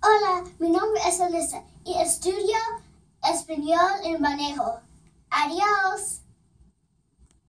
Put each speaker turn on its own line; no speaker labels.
Hola, mi nombre es Elisa y estudio español en Banejo. Adiós.